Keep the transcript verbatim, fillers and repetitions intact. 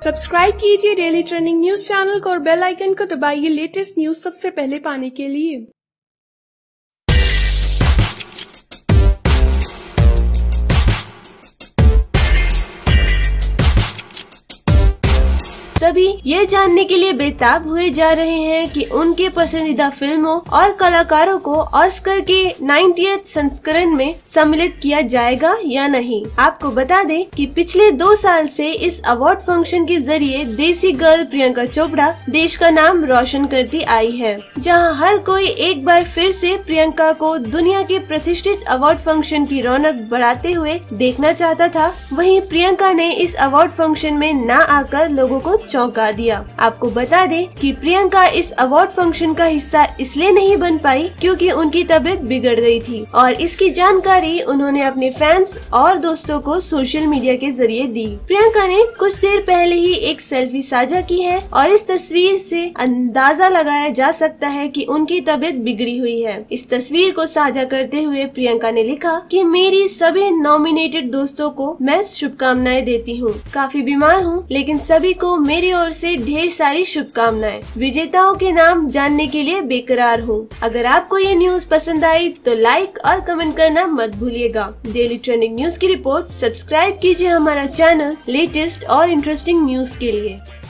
Subscribe कीजिए daily trending news channel को और बेल आइकन को दबाइए लेटेस्ट न्यूज सबसे पहले पाने के लिए। सभी ये जानने के लिए बेताब हुए जा रहे हैं कि उनके पसंदीदा फिल्मों और कलाकारों को ऑस्कर के नब्बेवें संस्करण में सम्मिलित किया जाएगा या नहीं। आपको बता दें कि पिछले दो साल से इस अवार्ड फंक्शन के जरिए देसी गर्ल प्रियंका चोपड़ा देश का नाम रोशन करती आई है, जहां हर कोई एक बार फिर से प्रियंका को दुनिया के प्रतिष्ठित अवार्ड फंक्शन की रौनक बढ़ाते हुए देखना चाहता था। वहीं प्रियंका ने इस अवार्ड फंक्शन में न आकर लोगों को चौंका दिया। आपको बता दें कि प्रियंका इस अवार्ड फंक्शन का हिस्सा इसलिए नहीं बन पाई क्योंकि उनकी तबीयत बिगड़ गई थी और इसकी जानकारी उन्होंने अपने फैंस और दोस्तों को सोशल मीडिया के जरिए दी। प्रियंका ने कुछ देर पहले ही एक सेल्फी साझा की है और इस तस्वीर से अंदाजा लगाया जा सकता है कि उनकी तबीयत बिगड़ी हुई है। इस तस्वीर को साझा करते हुए प्रियंका ने लिखा कि मेरी सभी नॉमिनेटेड दोस्तों को मैं शुभकामनाएं देती हूँ। काफी बीमार हूँ लेकिन सभी को मेरी ओर से ढेर सारी शुभकामनाएं। विजेताओं के नाम जानने के लिए बेकरार हूँ। अगर आपको ये न्यूज पसंद आई तो लाइक और कमेंट करना मत भूलिएगा। डेली ट्रेंडिंग न्यूज की रिपोर्ट सब्सक्राइब कीजिए हमारा चैनल लेटेस्ट और इंटरेस्टिंग न्यूज के लिए।